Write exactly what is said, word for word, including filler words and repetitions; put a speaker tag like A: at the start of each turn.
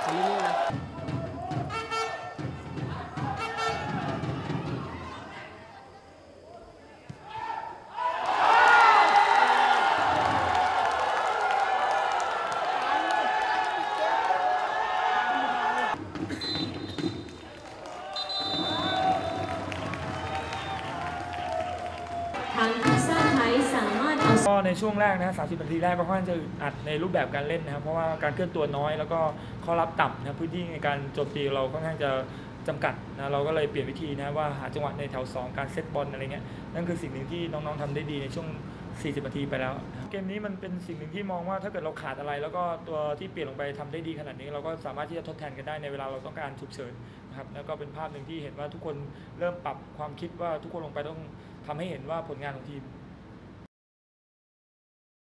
A: คนนี้นะ
B: ทางทีมชาติไทยสามารถเอา
C: ก็ในช่วงแรกนะสามสิบนาทีแรกก็ค่อนข้างจะอึดอัดในรูปแบบการเล่นนะครับเพราะว่าการเคลื่อนตัวน้อยแล้วก็ข้อรับต่ำนะพื้นที่ในการโจมตีเราค่อนข้างจะจำกัดนะเราก็เลยเปลี่ยนวิธีนะว่าหาจังหวะในแถวสองการเซตบอลอะไรเงี้ยนั่นคือสิ่งหนึ่งที่น้องๆทำได้ดีในช่วงสี่สิบนาทีไปแล้วเกมนี้มันเป็นสิ่งหนึ่งที่มองว่าถ้าเกิดเราขาดอะไรแล้วก็ตัวที่เปลี่ยนลงไปทำได้ดีขนาดนี้เราก็สามารถที่จะทดแทนกันได้ในเวลาเราต้องการฉุกเฉินนะครับแล้วก็เป็นภาพหนึ่งที่เห็นว่าทุกคนเริ่มปรับความคิดว่าทุกคนลงไปต้องทำให้เห็นว่าผลงานของทีม